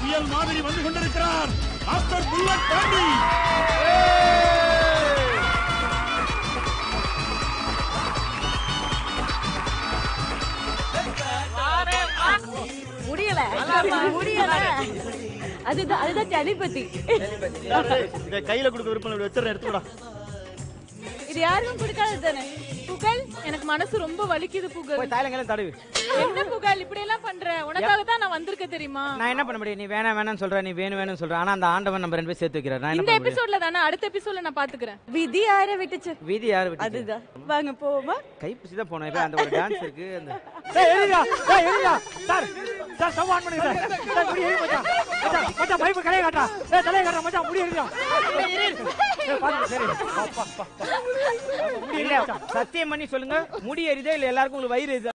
புயல் மாதிரி வந்து கொண்டிருக்கிறார் மாஸ்டர் புல்லட் பாண்டி. முடியல முடியல. அதுதான் டெலிபதி. கையில கொடுக்க விருப்பம் வச்சிடறேன், எடுத்துடா. இது யாருக்கும் பிடிக்காது தானே. புகழ், எனக்கு மனசு ரொம்ப வலிக்குது புகழ். தாயலங்கெல்லாம் தடவு. என்ன புகழ் இப்படி எல்லாம் பண்ற? உனக்காக தான் நான் வந்திருக்கேன் தெரியுமா? நான் என்ன பண்ண முடியும்? நீ வேணாம் வேணாம்னு சொல்ற, நீ வேணும் சொல்ற. ஆனா அந்த ஆண்டவன் நம்ம 2 பேரும் சேர்த்து வைக்கிறார். நான் இந்த எபிசோட்ல தானே, அடுத்த எபிசோட்ல நான் பாத்துக்கிறேன். விதி யாரை விட்டுச்சு? வீதி யாரு விட்டு? அதுதான். வாங்க போவோமா? கை பிடிச்சி தான் போனோம். இப்ப அந்த ஒரு டான்ஸ் இருக்கு. அந்த ஏரியா சார் சார் சவான் பண்ணுங்க சார். சார் முடி ஏறி மச்சான். மச்சான் பைப் கலைய காட்டா. தலைய காட்டா மச்சான், முடி ஏறியா. பாத்து சரி. முடி ஏறியா. சத்தியம் பண்ணி சொல்லுங்க, முடி ஏறிதே இல்ல எல்லாருக்கும் உங்களுக்கு வயிறு